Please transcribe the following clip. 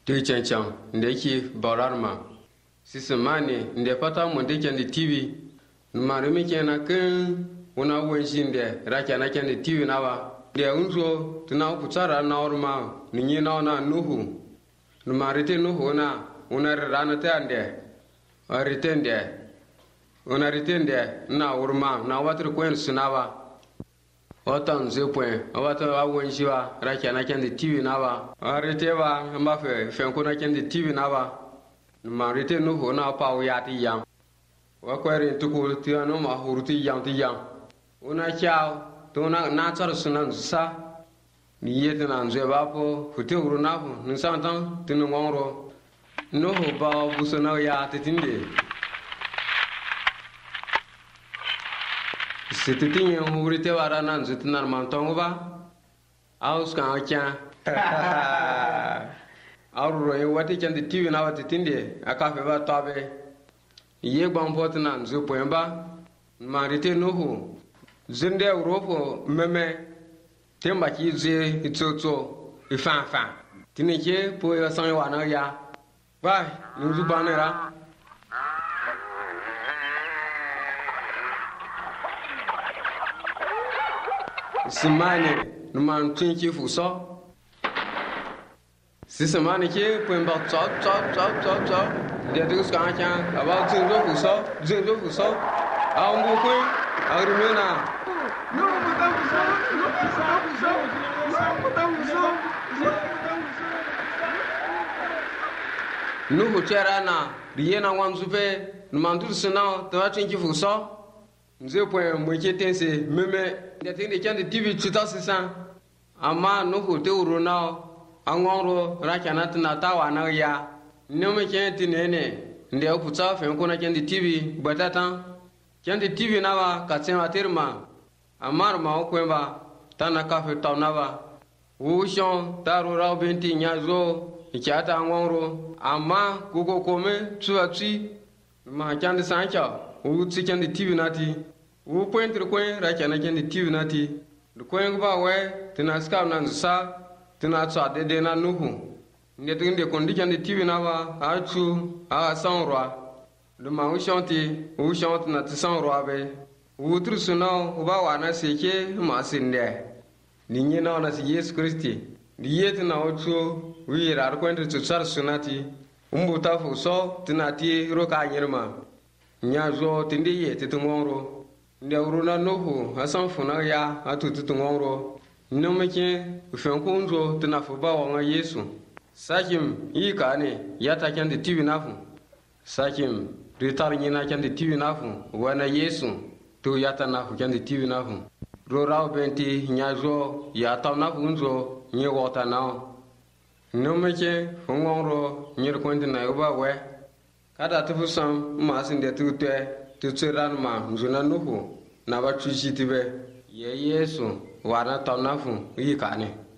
Tu chanchan ndeki bararma sisemani ndepata mondeke ndi TV marumi kena kun una wenshinde rakana kende TV nawa de unzo tuna kutsara na orma ninyi na nuhu numarite nuhu na una rana tande aritende una ritende na urma na watru kwen sunawa otan zepoin awata awonshiwa rakana kende TV nawa ariteba mbafe fenkuna kende TV nawa numarite nuhu na pawu yati yam wakwari tukul tiano ma huruti yam una chao tuna na tsar sunan sa ni yete na nze bapo futi urunafu nsantan tinu ngoro no ba busona ya tetinde sititinye hurite wara nan zitinar mantongo ba aus kan kya auro ye wati chande TV na wati tinde akafe ba tabe ye gbampo na nze poemba marite nohu zinde Europe meme temba ki ze itsotso ifanfa tinike po ya san wa na ya ba nuzu banera simane numan tinki fuso si simane ke po mba chop de dus kan kan aba zinzo fuso a umbu ko arumena Nuhu cherana riena wanzupe numandu sina tawatin kifuso nze point mochetense meme ndetinde chande TV chuta sisa ama nuhu te uruna angoro rakana tna tawana ya nome chente nene nde oputsa fenkona chande TV batata chande TV nawa katsema terma amar ma okwemba tana kafe tawnaba wushon tarura benti nyazo ichata ngoro ama kuko kome tuatsi ma chande sancha utsi chande TV nati u pointre coin ra chana chande TV nati de coin ba we tina ska nan sa tina tsa de na nuhu ndetinde kondi chande TV nawa achu a sanrwa de ma ushon na tsanrwa be utru suno uba wana seke masinde ninyi na na Yesu Kristi diyete na ocho wira arkwente tsutsar sunati umbuta fuso tinati roka nyirma nyazo tindiye titungoro ndewruna nuhu hasan funa ya atututungoro nomeke ufenkunzo tinafuba wa Yesu sakim yikane yata kende TV nafu sakim ritar nyina kende TV nafu wana Yesu tu yata nafu kende TV nafu rorao benti nyazo yata nafu unzo nye wota nao nomeke ngongro nyir kwente na yoba we kada tufusam masinde tutwe tutseran ma nzuna nuhu na ba chushitibe ye Yesu wana tanafu yikane